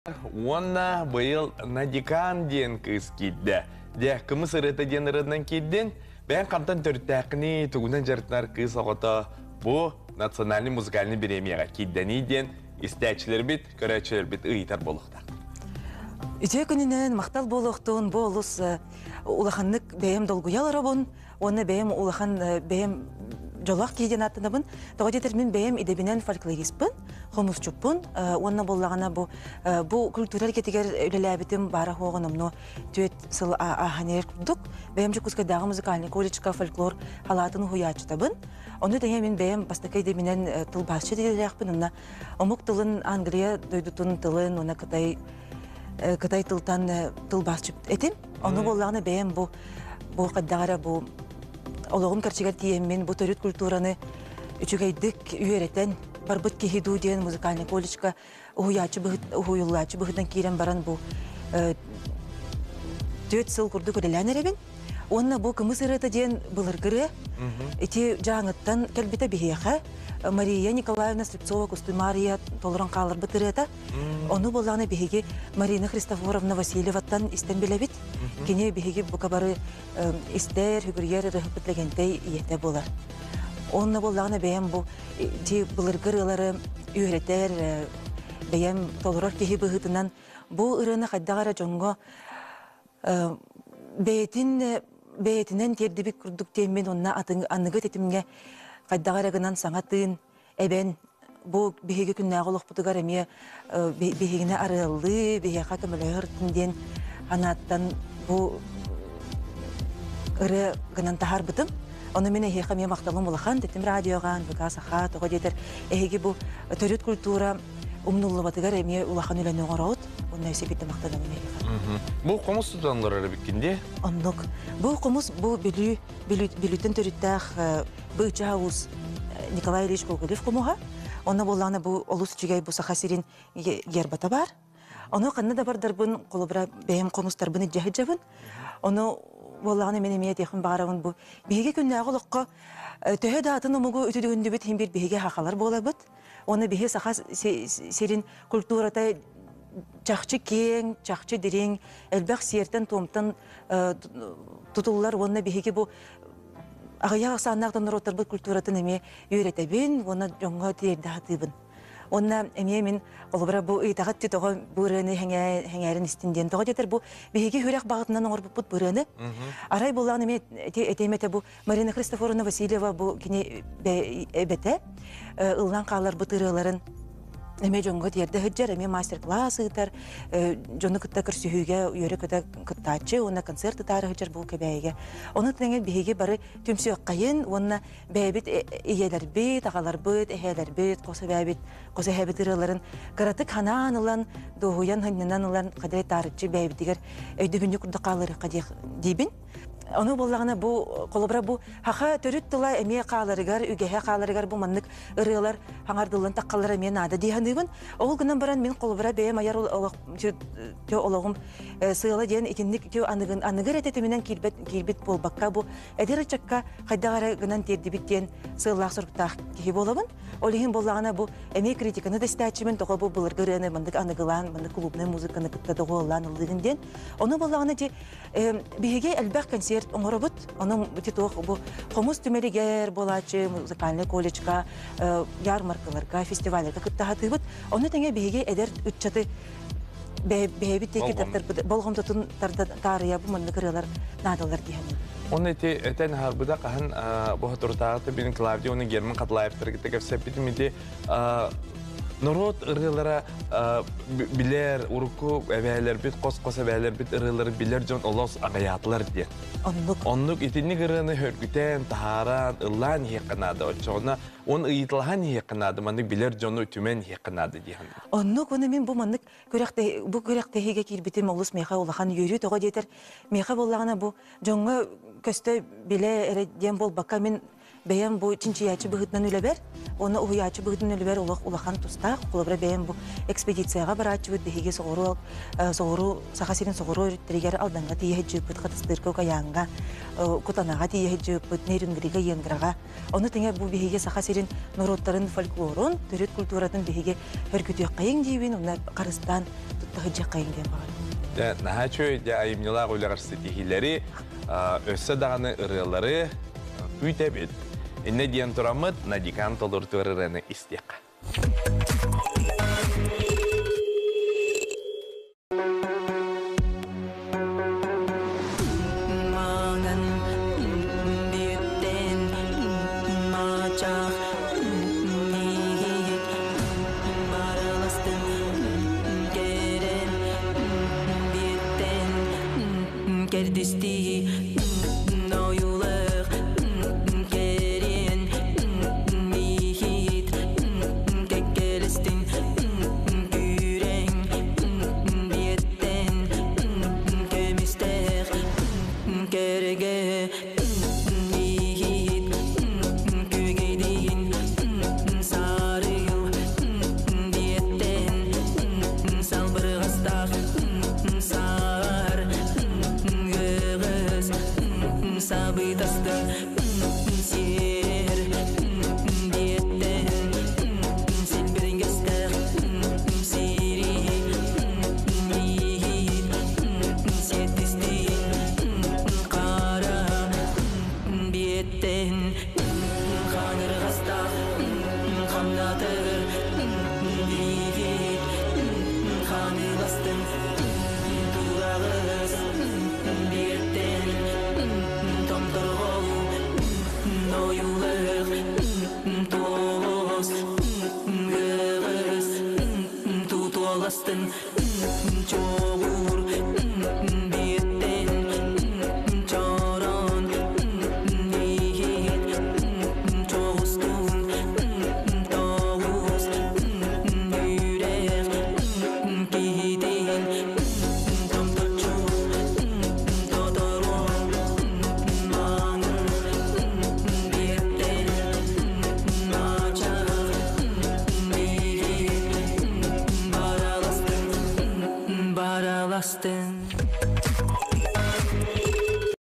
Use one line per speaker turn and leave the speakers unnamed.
Уонна быйыл Надикан диен кыз кидде. Де кымыс ырыты диен ырыдынан кидден, бән камтан төрттәкни тугунан жарытнар кыз оғыта бу национальный музыкальный премияға киддени диен истәчілер бит, көрәчілер бит ыйтар болуқта.
Үтө күнінен мақтал болуқтуын бұл олыс улаханнык бәйім долгуялары бұн, оны бәйім улахан бәйім жолақ кейден аттынабын. Тоғы детер мен бәйім идебінен фольклористпін, хомусчуппын. Онна боллағана бұл культурал кетігер өлеләбітім бары хоғынымны түйет сыл аханер күрдік. Бәйім жүкізкайдағы музыкальный колледжка фольклор халатын хуячытабын. Оны дәне мен бәйім бастакай идебінен тыл басшы деделерәқпін. Онна омық тылын Англия дойдутын тылын, оны Кытай тылтан тыл басчып этим. Оны боллағына бәйім бұл қаддағара бұл олығым кәрчегер тиеммен бұл төрет культураны үчігейдік үйереттен барбыт кехиду ден музыкальный колледжка ұхуюллачы бұғыдан кейрен баран бұл төт сыл күрді көрелән әребін. Онына бұл кымыз ырыты ден бұлыргыры, эти жаңыттан кәлбеті бейеға Мария Николаевна Слепцова, Кусты Мария, толыран қалыр бұтырыта. Оны болағына бейге Марина Христофоровна Васильеваттан істен білебет. Кене бейге бұқабары істер, хүгіргер, рұхып бітлегентэй ете болар. Онына болағына бәйім бұлыргырылары үйретер, бәйім толырар кеге бұғытынан бұл ұрыны қайдағара жоңға бәйтінен тердібік күрдік теммен онына анығы тетімге қайдағарағынан саңатын әбән бұл бейге күнне ағылық бұтығар әме бейгіне арылы, бейге көмілі ғыртынден анаттан бұл ұры ғынан тахар бұтым. Оны мен әйеқа мен мақталым болақан, тетім радиоған, бұға сақа, тоғы детер әйге бұл төрет культура умнулы батығар әме улақан өләне оғырауыт, оны өсе кетті мақталым әйеқа.
Бұл қомыс тұтанғыр әрі біккенде?
Оннық. Бұл қомыс бұл білүтін төреттәқ бұйча ауыз Николай Ильич Колголев қомуға. Оны болағына бұл олыс жүгей бұл сақа серін гербата бар. Оны қанны да бардар бұн қолыбыра бәйім қомыстар бұны жәхі жабын. Оны болағына мен емейет еқін бағарауын бұл бейге күнне ағылыққа төхі датын ұмығы өтідігінді біт хем бір бейге хақалар бола бұд. Оны бейге сақа серін культурата чақчы кең, чақчы дерен, әлбәқ сертен томтан тұтылылар, онына бейге бұл ағаяқ саңнақтан ұротар бұл культуратын әме үйретебін, оны жоңға тиерді атыбын. Онына әме мен қолыбыра бұл ұйтағат түтіға бұрыны әңәрін істінден. Тоға жетер бұл бейге үйрек бағытынан оңыр бұт бұрыны. Арай болағын әме әтейметі бұл Марина Христофоровна Васильева бұл кене әбәті ұллан қалар бұтырыларын Эме жоңғы терді хүджер, эме мастер-класс ұйтар, жоны күтті күрсүйіге, үйері күтті күттачы, оны концерт ұтары хүджер бұл кәбәйге. Оны түнген бейге бары түмсі өққайын, оны бәйбіт иелер бейт, ағалар бейт, әхелер бейт, қосы бәйбіт, қосы әбіт ұрыларын, қаратық ханан ұлан, доғуян хыннынан ұлан қадырет тарытчы бәйбітігер өйді күрді қалыры қадеқ дейбін. Оны болағына бұл қолыбыра бұл хақа төріт тұла әме қаларығар, үгеге қаларығар бұл маннық ұрылар хаңардылын таққалар әме нады дейхандығын. Ол күннен баран мен қолыбыра бәйім аяр олығым сыйлы дейін етіндік анығыр әтетіменен келбет бол баққа бұл әдері чаққа қайдағары ғынан тердібіттен сыйлақ сұрықтақ кей болабын. Ол ең болағына бұл әме критиканы да стәтшімен тоғы бұл бұлырғырыны мандық анығылан, мандық клубны музыканы күттады ғолан ұлдығынден. Оны болағына де бейге әлбәқ концерт оңыры бұд. Оның бұты тоғы бұл қомыз түмелігер болачы, музыкальный колледжка, ярмаркаларға, фестивалерға күттағаты бұд. Оны тәңе бейге әдер үтчаты бәйбіт текі таптар бұд. Болғым тұтын тарыя бұл мандық ұрылар надалар дейхені.
Оны әтән харбыда қахан бұға тұртағыты бінің Клавдия, оны Герман Қатлаевтар кеттік әпсәппетім еде Народ ырылара билер, урку әбәлер бит, қос әбәлер бит ырылары билер жон олос ағаятылар де. Онлық итінік ырыны хөргітен, тахаран, ылан хеқынады. Очоғына, он ыйтылған хеқынады, мандық билер жону түмен хеқынады дейін.
Онлық, оны мен бұл мандық көректігеге келбетім олыс меха олақан үйрі тоға детер. Меха болағына бұл жоңғы көсті біле әрәден бол баққа мен бәйен бу чинчиячы быгытнан үлебер, оны уячы быгытнан үлебер улахан тустак, кулабра бәйен бу экспедицияга барачы бит биһиге соғыру сахасирин соғыру өрүттергер алданга тие жыпыт катыстыркы каянга, кутанага тие жыпыт нерингрига енграга. Оны теңе бу биһиге сахасирин народтарын фольклорун, төрөт культуратын биһиге хөргүтүк кайын дийбин, уна Карыстан туттагы кайын деп бар.
Нахачу я айымнила ойлар стихилери өссө даганы ырылары үйтебит. Инне диен турамыт надикан толур төрөрөне истек.
Baralastın.